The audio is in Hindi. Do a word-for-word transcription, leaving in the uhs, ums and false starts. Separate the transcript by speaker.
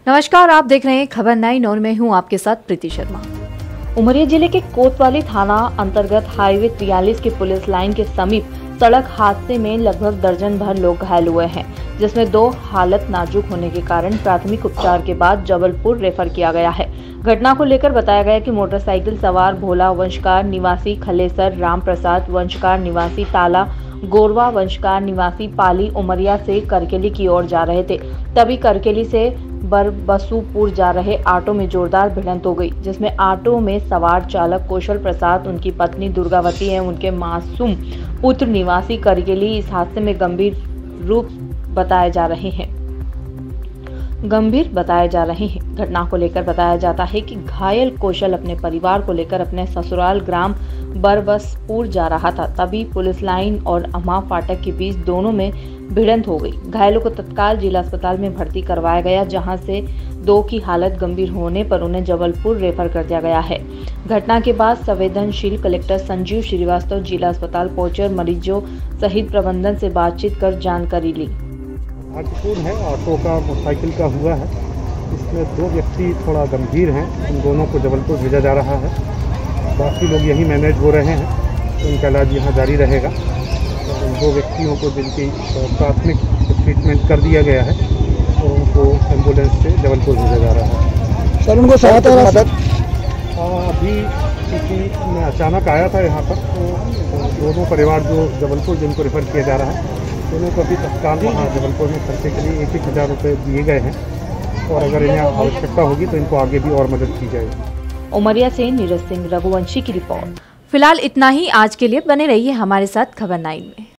Speaker 1: नमस्कार, आप देख रहे हैं खबर नाइन और मैं हूं आपके साथ प्रीति शर्मा। उमरिया जिले के कोतवाली थाना अंतर्गत हाईवे तिरालीस की पुलिस लाइन के समीप सड़क हादसे में लगभग दर्जन भर लोग घायल हुए हैं, जिसमें दो हालत नाजुक होने के कारण प्राथमिक उपचार के बाद जबलपुर रेफर किया गया है। घटना को लेकर बताया गया कि मोटरसाइकिल सवार भोला वंशकार निवासी खलेसर, राम प्रसाद वंशकार निवासी ताला, गोरवा वंशकार निवासी पाली उमरिया से करकेली की ओर जा रहे थे। तभी करकेली से बरबसुपुर जा रहे ऑटो में जोरदार भिड़ंत हो गई, जिसमें ऑटो में सवार चालक कौशल प्रसाद, उनकी पत्नी दुर्गावती एवं उनके मासूम पुत्र निवासी करकेली इस हादसे में गंभीर रूप बताए जा रहे हैं गंभीर बताए जा रहे हैं। घटना को लेकर बताया जाता है कि घायल कौशल अपने परिवार को लेकर अपने ससुराल ग्राम बरबसपुर जा रहा था। तभी पुलिस लाइन और अम्मा फाटक के बीच दोनों में भिड़ंत हो गई। घायलों को तत्काल जिला अस्पताल में भर्ती करवाया गया, जहां से दो की हालत गंभीर होने पर उन्हें जबलपुर रेफर कर दिया गया है। घटना के बाद संवेदनशील कलेक्टर संजीव श्रीवास्तव जिला अस्पताल पहुंचे और मरीजों सहित प्रबंधन से बातचीत कर जानकारी ली।
Speaker 2: भागपुर है, ऑटो का मोटरसाइकिल का हुआ है। इसमें दो व्यक्ति थोड़ा गंभीर हैं, उन दोनों को जबलपुर भेजा जा रहा है। बाकी लोग यहीं मैनेज हो रहे हैं, तो उनका इलाज यहाँ जारी रहेगा। तो उन दो व्यक्तियों को जिनकी प्राथमिक ट्रीटमेंट कर दिया गया है, तो उनको एम्बुलेंस से जबलपुर भेजा जा रहा है।
Speaker 3: सर, उनको सहायता मदद
Speaker 2: अभी क्योंकि मैं अचानक आया था यहाँ पर, तो दोनों परिवार जो जबलपुर जिनको रेफर किया जा रहा है, दोनों को अभी तत्काल वहाँ जबलपुर में खर्चे के लिए एक एक हज़ार रुपये दिए गए हैं, और अगर इन्हें आवश्यकता होगी तो इनको आगे भी और मदद की जाएगी।
Speaker 1: उमरिया से नीरज सिंह रघुवंशी की रिपोर्ट। फिलहाल इतना ही आज के लिए। बने रहिए हमारे साथ खबर नाइन में।